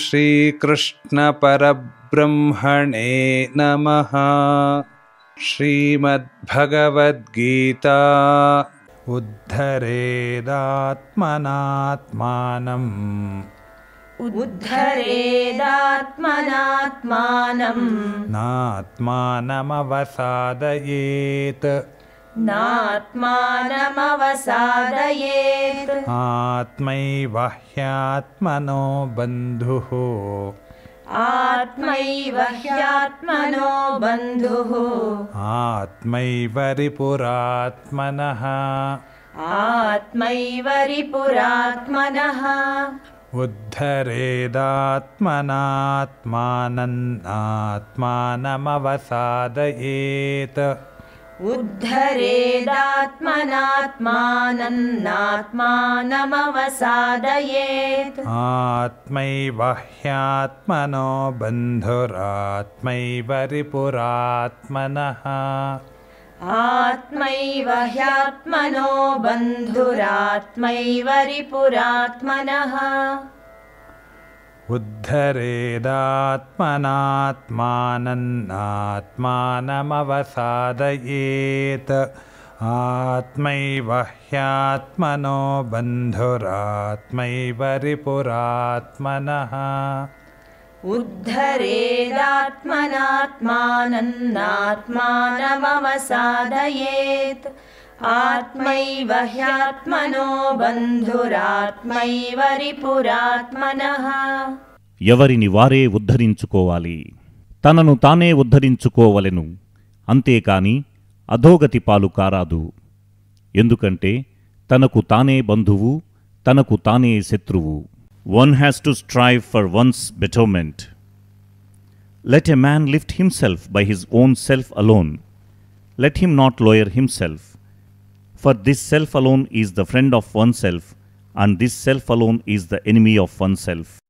श्रीकृष्ण परब्रह्मणे नमः। श्रीमद्भगवद गीता उद्धरेदात्मनात्मानम् उद्धरेदात्मनात्मानम् नात्मानमवसादयेत् नात्मानमवसादयेत् आत्मैव ह्यात्मनो बन्धुः आत्मैव ह्यात्मनो बन्धुः आत्मैव रिपुरात्मनः आत्मैव रिपुरात्मनः उद्धरेदात्मनात्मानमवसादयेत् उद्धरेदात्मनात्मानमवसादयेत् आत्मैव ह्यात्मनो बन्धुरात्मैव रिपुरात्मनः आत्मैव ह्यात्मनो बन्धुरात्मैव रिपुरात्मनः उद्धरेदात्मनात्मानमवसादयेत् आत्मैव ह्यात्मनो बन्धुरात्मैव रिपुरात्मनः उद्धरेदात्मनात्मानमवसादयेत् आत्मैव ह्यात्मनो बन्धुरात्मैव रिपुरात्मनः ఎవరిని వారే ఉద్ధరించుకోవాలి, తనను తానే ఉద్ధరించుకోవలెను, అంతేకాని అధోగతి పాలు కారాదు. ఎందుకంటే తనకు తానే బంధువు, తనకు తానే శత్రువు. One has to strive for one's betterment. Let a man lift himself by his own self alone. Let him not lower himself. For this self alone is the friend of oneself, and this self alone is the enemy of oneself.